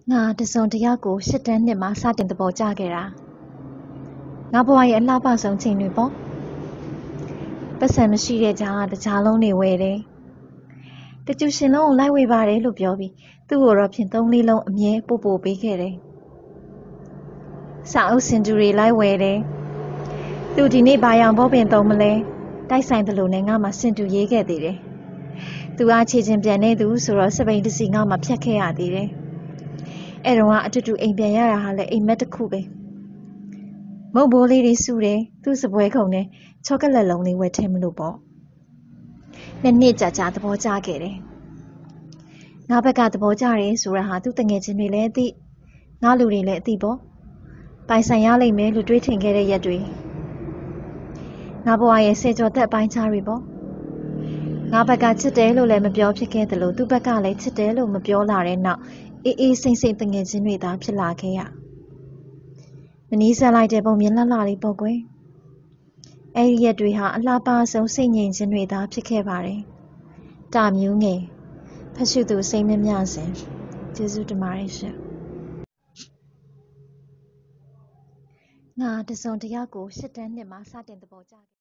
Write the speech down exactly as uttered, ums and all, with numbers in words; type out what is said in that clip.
Nga tison taya ko shitan ni ma sa tin the bo ja ke ra. Nga bwa ye la pa song chin nwi po. Pasan mashi de ja ta ja long ni we de. Ta chu shin long lai we ba de lo pyo bi. Tu ko ro phin three lee long a mye po po pe ke de. Sa au sin tu ri lai we de. Tu di ni ba yang bo pin tong ma le. Tai sain de lo ne nga ma sin tu ye ke de de. Tu a chi chin pian ne tu so ro sabain tsi nga ma phyat ke ya de de. အဲ့တော့အတူတူအိမ်ပြန်ရတာဟာလည်းအိမ်မက်တစ်ခုပဲမုတ်ဘိုးလေးတွေစုတယ်သူ့စပွဲခုံနဲ့ချောကလက်လုံးလေးဝယ်ထင်းမလို့ပေါ့နှစ်နှစ်ကြာကြာသဘောကျခဲ့တယ်ငါဘက်ကသဘောကျတယ်ဆိုရဟာသူ့တငယ်ချင်းတွေလည်းအသိငါလူတွေလည်းအသိပေါ့ပိုင်ဆိုင်ရလိမ့်မယ်လို့တွေးထင်ခဲ့တဲ့ရက်တွေငါဘဝရဲ့ဆယ်ကျော်သက်ပိုင်းခြားတွေပေါ့ငါဘက်ကချစ်တယ်လို့လည်းမပြောဖြစ်ခဲ့တယ်လို့သူ့ဘက်ကလည်းချစ်တယ်လို့မပြောလာတဲ့နောက်အေးအေးစိမ့်စိမ့်တငယ်ချင်းတွေသာဖြစ်လာခဲ့ရမနီးစပ်လိုက်တဲ့ပုံမြင်လှလှလေးပေါ့ကွယ်အဲ့ဒီရက်တွေဟာအလှပဆုံးစိတ်ငြိမ်ခြင်းတွေသာဖြစ်ခဲ့ပါတယ်တာမျိုးငယ်ဖတ်ရှုသူစိတ်မမြစဉ်ကျေးဇူးတင်ပါတယ်ရှင်ငါတစုံတယောက်ကိုရှစ်တန်းနှစ်မှာစတင်သဘောကျ